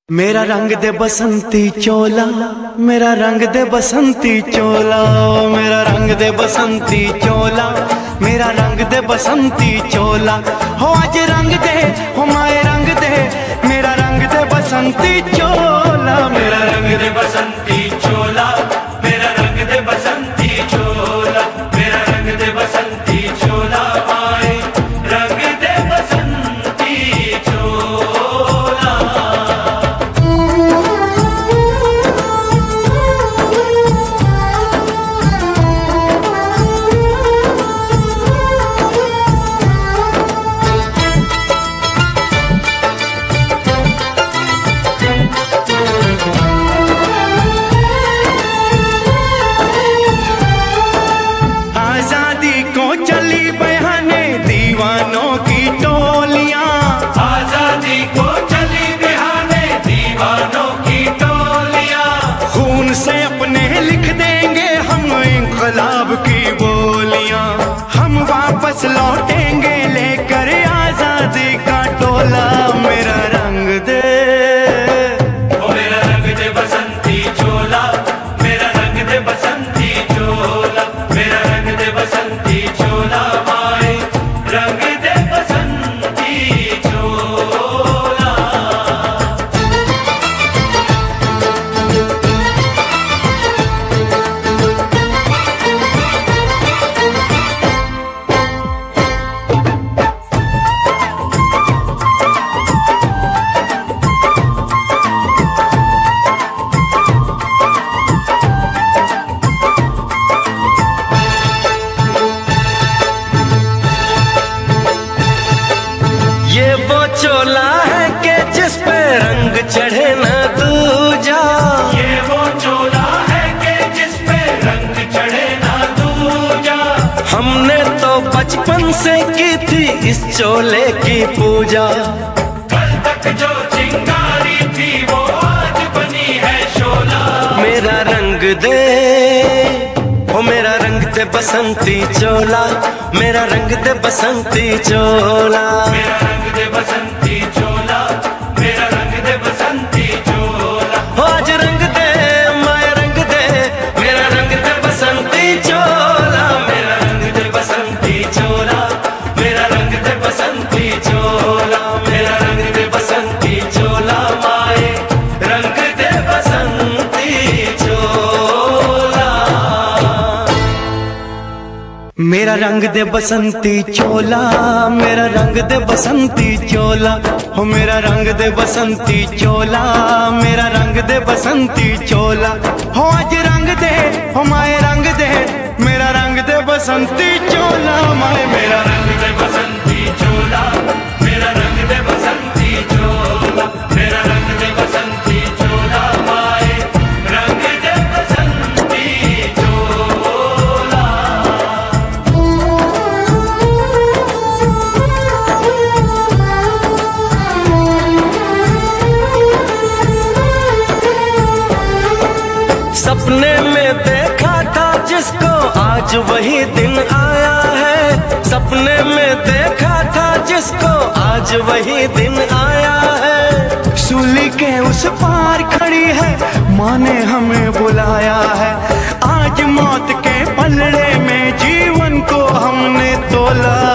मेरा रंग दे बसंती चोला, मेरा रंग दे बसंती चोला, मेरा रंग दे बसंती चोला, मेरा रंग दे बसंती चोला। हो आज रंग दे, हो माए रंग दे, मेरा रंग दे बसंती चोला, मेरा रंग दे बसंती चोला, मेरा रंग दे बसंती चोला, मेरा रंग दे बसंती चोला, माए रंग दे बसंती चोला। आजादी को चली बहाने दीवानों की टोलियां, आजादी को चली बहाने दीवानों की टोलियां। खून से अपने लिख देंगे हम इंकलाब की बोलियां, हम वापस लौटेंगे लेकर आजादी का टोला। मेरा रंग दे, ओ मेरा रंग दे बसंती चोला, मेरा रंग दे बसंती चोला, मेरा रंग दे बसंती चोला, माए रंग दे बसंती चोला। ये वो चोला है कि जिस पे रंग चढ़े न दूजा, ये वो चोला है कि जिस पे रंग चढ़े न दूजा। हमने तो बचपन से की थी इस चोले की पूजा, कल तक जो चिंगारी थी वो आज बनी है शोला। मेरा रंग दे, ओ मेरा रंग दे बसंती चोला, मेरा रंग दे बसंती चोला, मेरा रंग दे बसंती चोला, मेरा रंग दे बसंती चोला। हो आज रंग दे, माया रंग दे, मेरा रंग दे बसंती चोला, मेरा रंग दे बसंती चोला, मेरा रंग दे बसंती चोला, मेरा रंग दे बसंती चोला, माए रंग दे बसंती चोला। मेरा रंग दे बसंती चोला, मेरा रंग दे बसंती चोला, हो मेरा रंग दे बसंती चोला, मेरा रंग दे बसंती चोला। हो आज रंग दे, हो माए रंग दे, मेरा रंग दे बसंती चोला, माए मेरा रंग दे बसंती चोला, मेरा रंग दे बसंती चोला, मेरा रंग दे बसंती चोला, माए रंग दे बसंती चोला। सपने में देखा था जिसको आज वही दिन आया है, सपने में देखा था जिसको आज वही दिन आया है। सूली के उस पार खड़ी है, माँ ने हमें बुलाया है। आज मौत के पलड़े में जीवन को हमने तोला।